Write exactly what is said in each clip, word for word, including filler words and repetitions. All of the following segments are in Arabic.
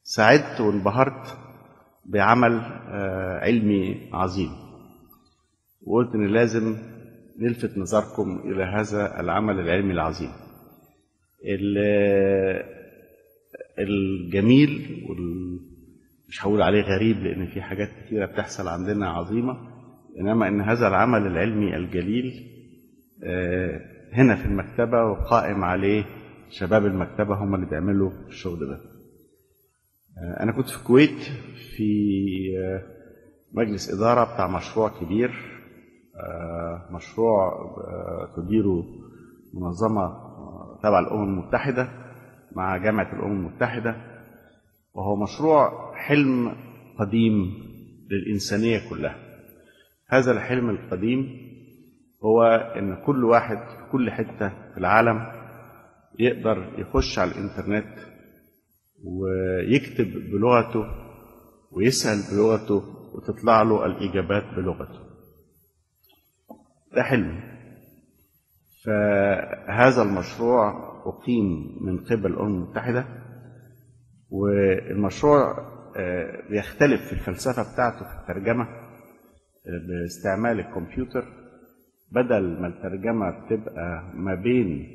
سعدت وانبهرت بعمل علمي عظيم، وقلت إن لازم نلفت نظركم إلى هذا العمل العلمي العظيم الجميل، مش هقول عليه غريب لأن في حاجات كتيرة بتحصل عندنا عظيمة، إنما إن هذا العمل العلمي الجليل هنا في المكتبة وقائم عليه شباب المكتبة هم اللي بيعملوا الشغل ده. أنا كنت في الكويت في مجلس إدارة بتاع مشروع كبير، مشروع تديره منظمة تبع الأمم المتحدة مع جامعة الأمم المتحدة، وهو مشروع حلم قديم للإنسانية كلها. هذا الحلم القديم هو إن كل واحد في كل حتة في العالم يقدر يخش على الإنترنت ويكتب بلغته ويسأل بلغته وتطلع له الإجابات بلغته. ده حلم. فهذا المشروع أقيم من قبل الأمم المتحدة، والمشروع بيختلف في الفلسفة بتاعته في الترجمة باستعمال الكمبيوتر. بدل ما الترجمة بتبقى ما بين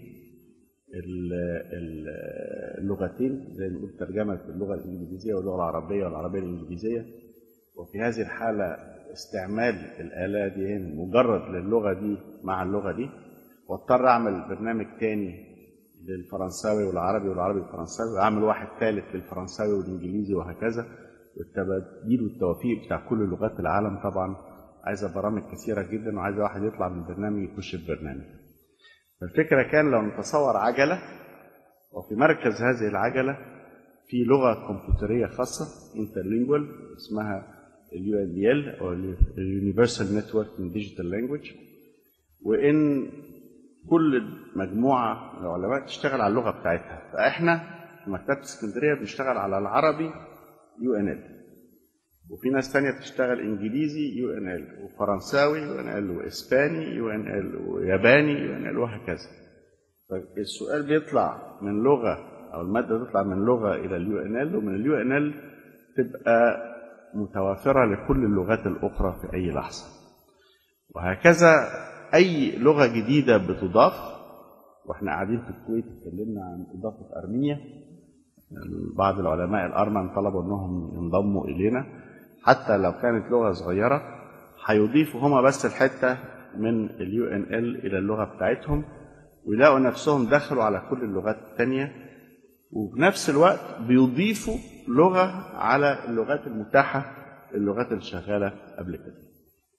اللغتين زي ما قلت ترجمة اللغة الإنجليزية واللغة العربية والعربية الإنجليزية، وفي هذه الحالة استعمال الآلة دي مجرد للغة دي مع اللغة دي، واضطر أعمل برنامج تاني للفرنساوي والعربي والعربي الفرنساوي، وأعمل واحد ثالث للفرنساوي والإنجليزي وهكذا، والتبادل والتوفيق بتاع كل لغات العالم طبعا عايزة برامج كثيرة جدا، وعايزة واحد يطلع من البرنامج يخش البرنامج. فالفكرة كان لو نتصور عجلة، وفي مركز هذه العجلة في لغة كمبيوترية خاصة انترلينجوال اسمها ال يو إن دي إل أو Universal Network Digital Language، وإن كل مجموعة من العلماء تشتغل على اللغة بتاعتها. فإحنا في مكتبة اسكندرية بنشتغل على العربي يو إن إل، وفي ناس تانية بتشتغل إنجليزي يو إن إل، وفرنساوي يو إن إل، وإسباني يو إن إل، وياباني يو إن إل، وهكذا. فالسؤال بيطلع من لغة أو المادة تطلع من لغة إلى اليو إن إل، ومن اليو إن إل تبقى متوافرة لكل اللغات الأخرى في أي لحظة. وهكذا أي لغة جديدة بتضاف، وإحنا قاعدين في الكويت اتكلمنا عن إضافة أرمينيا، بعض العلماء الأرمن طلبوا أنهم ينضموا إلينا حتى لو كانت لغة صغيرة، هيضيفوا هما بس الحتة من اليو إن إل إلى اللغة بتاعتهم، ويلاقوا نفسهم دخلوا على كل اللغات التانية، وفي نفس الوقت بيضيفوا لغة على اللغات المتاحة، اللغات اللي شغالة قبل كده.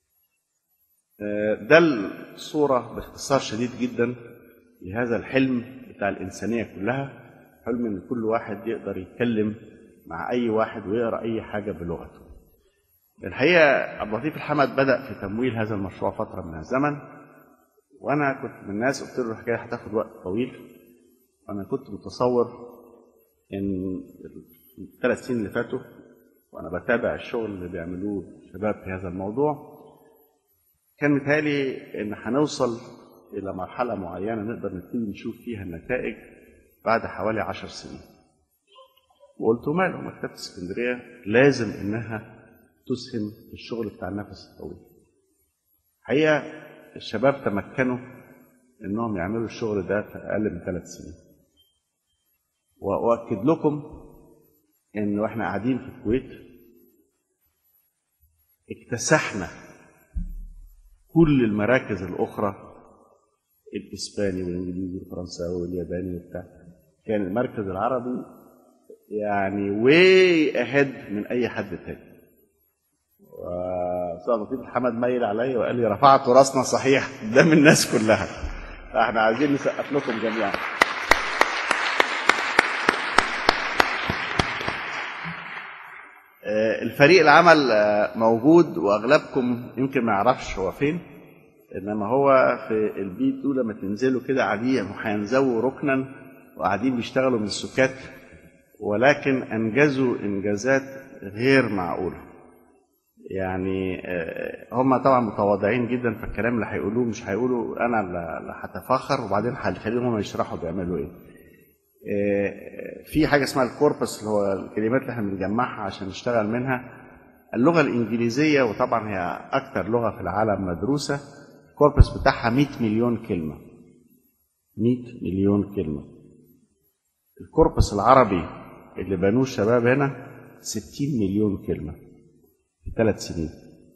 ده الصورة باختصار شديد جدا لهذا الحلم بتاع الإنسانية كلها، حلم إن كل واحد يقدر يتكلم مع أي واحد ويقرأ أي حاجة بلغته. الحقيقة عبد اللطيف الحمد بدأ في تمويل هذا المشروع فترة من الزمن، وأنا كنت من الناس قلت له الحكاية هتاخد وقت طويل، وأنا كنت متصور إن الثلاث سنين اللي فاتوا وأنا بتابع الشغل اللي بيعملوه الشباب في هذا الموضوع، كان متهيألي إن هنوصل إلى مرحلة معينة نقدر نبتدي نشوف فيها النتائج بعد حوالي عشر سنين. وقلت ماله مكتبة اسكندرية لازم إنها تسهم في الشغل بتاع النفس الطويل. حقيقة الشباب تمكنوا إنهم يعملوا الشغل ده في أقل من ثلاث سنين. وأؤكد لكم إن وإحنا قاعدين في الكويت اكتسحنا كل المراكز الأخرى، الإسباني والإنجليزي والفرنساوي والياباني وبتاع. كان المركز العربي يعني way ahead من أي حد تاني. وأستاذ لطيف الحمد ميل علي وقال لي رفعت راسنا صحيح قدام الناس كلها، فإحنا عايزين نسقف لكم جميعا. الفريق العمل موجود، وأغلبكم يمكن ما يعرفش هو فين، إنما هو في البي تو لما تنزلوا كده قاعدين هينزووا ركنا وقاعدين بيشتغلوا من السكات، ولكن أنجزوا إنجازات غير معقولة. يعني هم طبعا متواضعين جدا، فالكلام اللي هيقولوه مش هيقولوا أنا اللي هتفاخر، وبعدين هنخليهم هم يشرحوا بيعملوا إيه. في حاجه اسمها الكوربس اللي هو الكلمات اللي احنا بنجمعها عشان نشتغل منها. اللغه الانجليزيه وطبعا هي اكثر لغه في العالم مدروسه، الكوربس بتاعها مئة مليون كلمه. مئة مليون كلمه. الكوربس العربي اللي بنوه الشباب هنا ستين مليون كلمه في ثلاث سنين.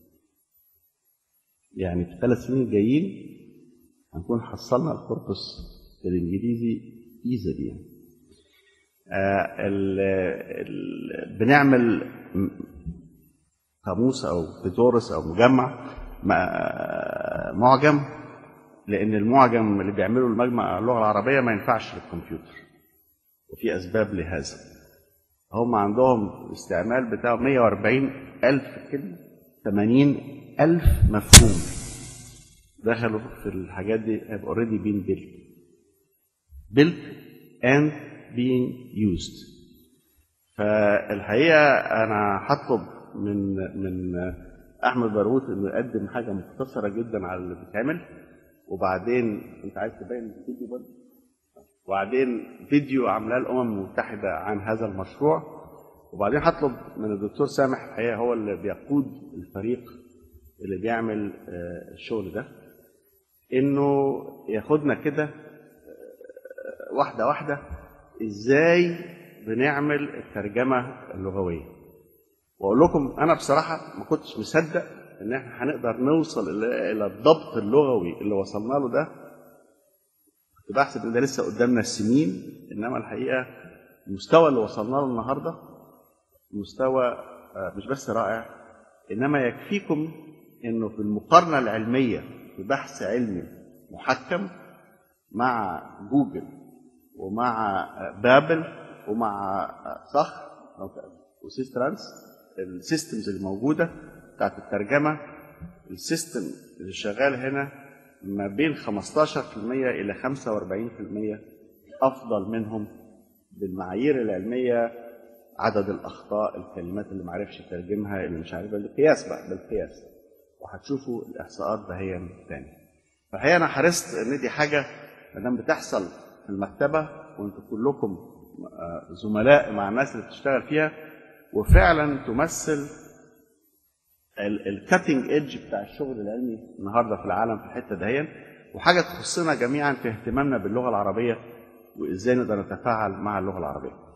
يعني في ثلاث سنين جايين هنكون حصلنا الكوربس الانجليزي ايزلي يعني. آه ال ال بنعمل قاموس او ثيزورس او مجمع معجم، لان المعجم اللي بيعمله المجمع اللغه العربيه ما ينفعش للكمبيوتر، وفي اسباب لهذا. هم عندهم الاستعمال بتاعه مئة وأربعين ألف كلمه، ثمانين ألف مفهوم دخلوا في الحاجات دي have already been built built and being used. فالحقيقه انا هطلب من من احمد باروت انه يقدم حاجه مختصره جدا على اللي بيتعمل، وبعدين انت عايز تبين الفيديو برضه، وبعدين فيديو عاملاه الامم المتحده عن هذا المشروع، وبعدين هطلب من الدكتور سامح الحقيقه هو اللي بيقود الفريق اللي بيعمل الشغل ده، انه ياخدنا كده واحده واحده ازاي بنعمل الترجمه اللغويه. واقول لكم انا بصراحه ما كنتش مصدق ان احنا هنقدر نوصل الى الضبط اللغوي اللي وصلنا له ده. كنت بحسب ان ده لسه قدامنا سنين، انما الحقيقه المستوى اللي وصلنا له النهارده مستوى مش بس رائع، انما يكفيكم انه في المقارنه العلميه في بحث علمي محكم مع جوجل ومع بابل ومع صخر وسيسترانس، السيستمز الموجوده بتاعت الترجمه، السيستم اللي شغال هنا ما بين خمستاشر بالمئة الى خمسة وأربعين بالمئة افضل منهم بالمعايير العلميه. عدد الاخطاء، الكلمات اللي ما عرفش يترجمها، اللي مش عارفها، بالقياس بقى بالقياس، وهتشوفوا الاحصاءات دهيا تاني. فالحقيقه انا حرصت ان دي حاجه ما دام بتحصل في المكتبه وانتم كلكم زملاء مع الناس اللي بتشتغل فيها، وفعلا تمثل الكاتنج ايدج بتاع الشغل العلمي النهارده في العالم في الحته دهيا، وحاجه تخصنا جميعا في اهتمامنا باللغه العربيه وازاي نقدر نتفاعل مع اللغه العربيه.